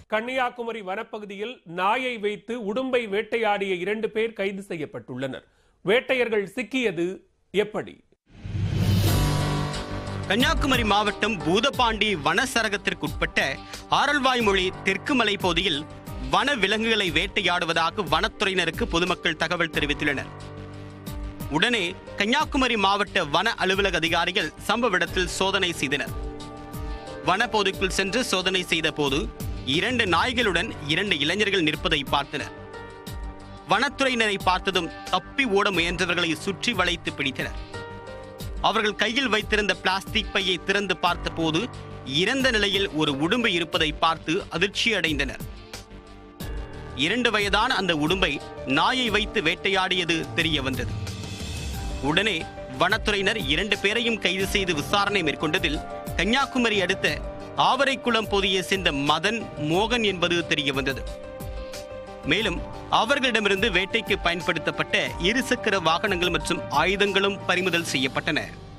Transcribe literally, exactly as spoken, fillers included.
கன்னியாகுமரி வனப்பகுதியில் நாயை வைத்து உடும்பை வேட்டையாடிய இரண்டு பேர் கைது செய்யப்பட்டுள்ளனர். வேட்டையர்கள் சிக்கியது எப்படி? கன்னியாகுமரி மாவட்டம் பூதப்பாண்டி வனச்சரகத்திற்குட்பட்ட ஆரல்வாய்மொழி தெற்கு மலை பகுதியில் வன விலங்குகளை வேட்டையாடுவதாக வனத்துறையினருக்கு பொதுமக்கள் தகவல் தெரிவித்துள்ளனர். உடனே கன்னியாகுமரி மாவட்ட வன அலுவலக அதிகாரிகள் சம்பவ இடத்தில் சோதனை செய்தனர். வனப்பகுதிக்குள் சென்று சோதனை செய்த போது இரண்டு நாய்களுடன் இரண்டு இளைஞர்கள் நிற்பதை பார்த்தனர். வனத்துறையினரை பார்த்ததும் தப்பி ஓட முயன்றவர்களை சுற்றி வளைத்து பிடித்தனர். அவர்கள் கையில் வைத்திருந்த பிளாஸ்டிக் பையை திறந்து பார்த்த போது இறந்த நிலையில் ஒரு உடும்பு இருப்பதை பார்த்து அதிர்ச்சி அடைந்தனர். இரண்டு வயதான அந்த உடும்பை நாயை வைத்து வேட்டையாடியது தெரிய வந்தது. உடனே வனத்துறையினர் இரண்டு பேரையும் கைது செய்து விசாரணை மேற்கொண்டதில் கன்னியாகுமரி அடுத்த ஆவரைக்குளம் பகுதியை சேர்ந்த மதன், மோகன் என்பது தெரிய வந்தது. மேலும் அவர்களிடமிருந்து வேட்டைக்கு பயன்படுத்தப்பட்ட இருசக்கர வாகனங்கள் மற்றும் ஆயுதங்களும் பறிமுதல் செய்யப்பட்டன.